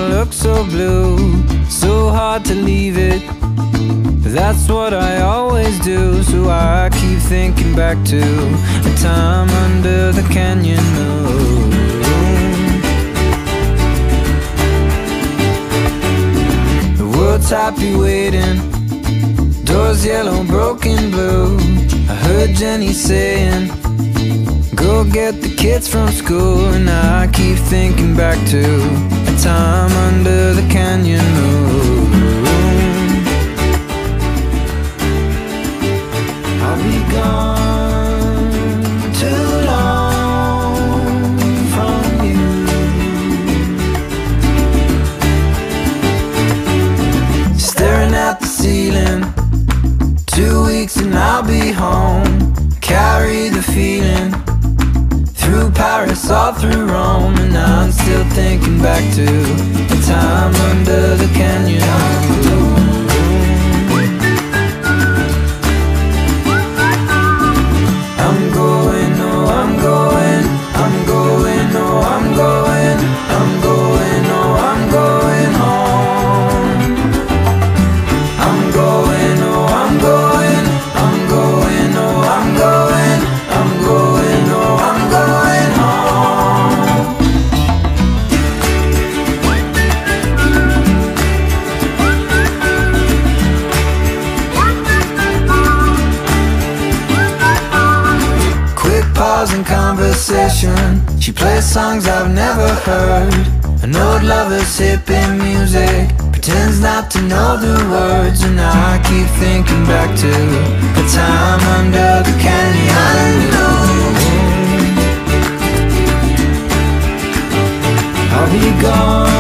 look so blue, so hard to leave it. That's what I always do, so I keep thinking back to a time under the canyon moon. The world's happy waiting, doors yellow, broken blue. I heard Jenny saying, go get the kids from school. And I keep thinking back to a time under the canyon moon. I'll be gone too long from you. Staring at the ceiling, 2 weeks and I'll be home. Carry the feeling through Paris, all through Rome. And I'm still thinking back to the time under the canyon moon. I'm going, oh I'm going, I'm going, oh I'm going, I'm going, oh I'm going home. I'm going, oh I'm going, I'm going, oh I'm going, I'm going, oh I'm going home. Quick pause in conversation, she plays songs I've never heard. An old lover's hippie music, pretends not to know the words. And I keep thinking back to the time under the canyon moon. I'll be gone